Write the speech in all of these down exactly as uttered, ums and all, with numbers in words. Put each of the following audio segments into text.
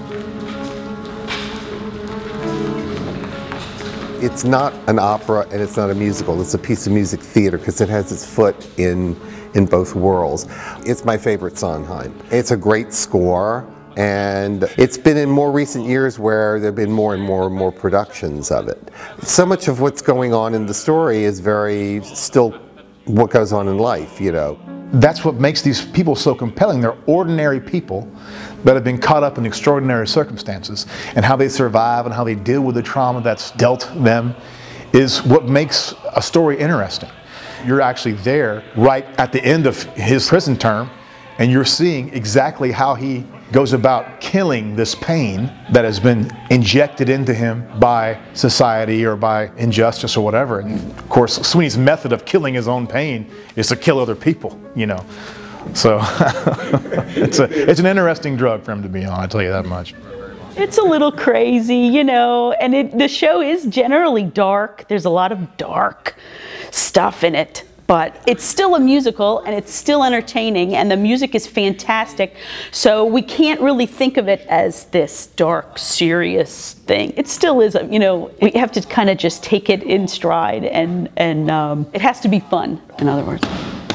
It's not an opera and it's not a musical. It's a piece of music theater because it has its foot in, in both worlds. It's my favorite Sondheim. It's a great score, and it's been in more recent years where there have been more and more and more productions of it. So much of what's going on in the story is very still what goes on in life, you know. That's what makes these people so compelling. They're ordinary people that have been caught up in extraordinary circumstances, and how they survive and how they deal with the trauma that's dealt them is what makes a story interesting. You're actually there right at the end of his prison term, and you're seeing exactly how he goes about killing this pain that has been injected into him by society or by injustice or whatever. And of course, Sweeney's method of killing his own pain is to kill other people, you know. So it's, a, it's an interesting drug for him to be on, I'll tell you that much. It's a little crazy, you know, and it, the show is generally dark. There's a lot of dark stuff in it. But it's still a musical, and it's still entertaining, and the music is fantastic. So we can't really think of it as this dark, serious thing. It still is, a, you know, we have to kind of just take it in stride, and, and um, it has to be fun, in other words.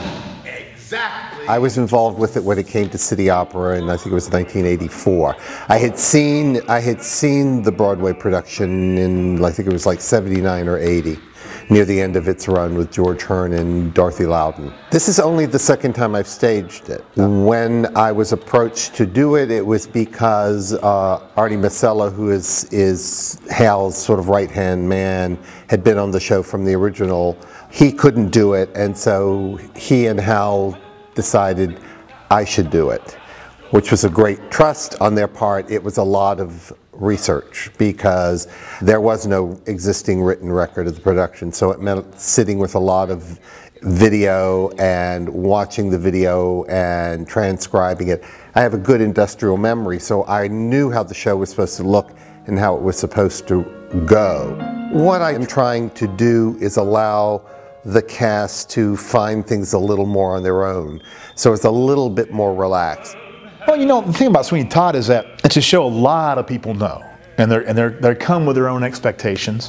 Exactly. I was involved with it when it came to City Opera, and I think it was nineteen eighty-four. I had seen, I had seen the Broadway production in, I think it was like seventy-nine or eighty. Near the end of its run with George Hearn and Dorothy Loudon. This is only the second time I've staged it. When I was approached to do it, it was because uh, Artie Masella, who is, is Hal's sort of right-hand man, had been on the show from the original. He couldn't do it, and so he and Hal decided I should do it, which was a great trust on their part. It was a lot of research because there was no existing written record of the production, so it meant sitting with a lot of video and watching the video and transcribing it. I have a good industrial memory, so I knew how the show was supposed to look and how it was supposed to go. What I'm trying to do is allow the cast to find things a little more on their own, so it's a little bit more relaxed. Well, you know, the thing about Sweeney Todd is that it's a show a lot of people know, and they're and they're they come with their own expectations,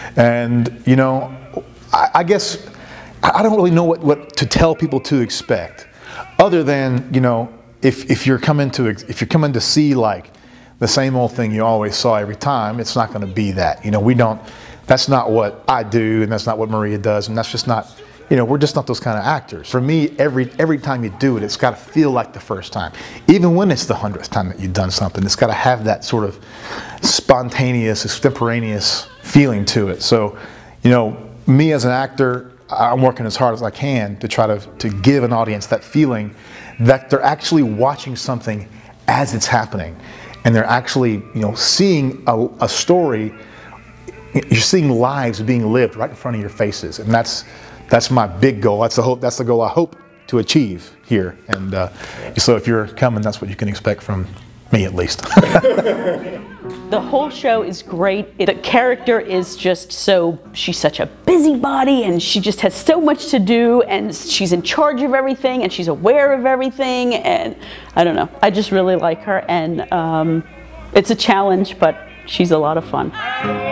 and you know, I, I guess I don't really know what what to tell people to expect, other than, you know, if if you're coming to if you're coming to see like the same old thing you always saw every time, it's not going to be that. You know, we don't. That's not what I do, and that's not what Maria does, and that's just not. You know, we're just not those kind of actors. For me, every every time you do it, it's got to feel like the first time. Even when it's the hundredth time that you've done something, it's got to have that sort of spontaneous, extemporaneous feeling to it. So, you know, me as an actor, I'm working as hard as I can to try to, to give an audience that feeling that they're actually watching something as it's happening. And they're actually, you know, seeing a, a story, you're seeing lives being lived right in front of your faces. And that's That's my big goal. That's the hope. That's the goal I hope to achieve here. And uh, so, if you're coming, that's what you can expect from me, at least. The whole show is great. The character is just so, she's such a busybody, and she just has so much to do, and she's in charge of everything, and she's aware of everything, and I don't know. I just really like her, and um, it's a challenge, but she's a lot of fun.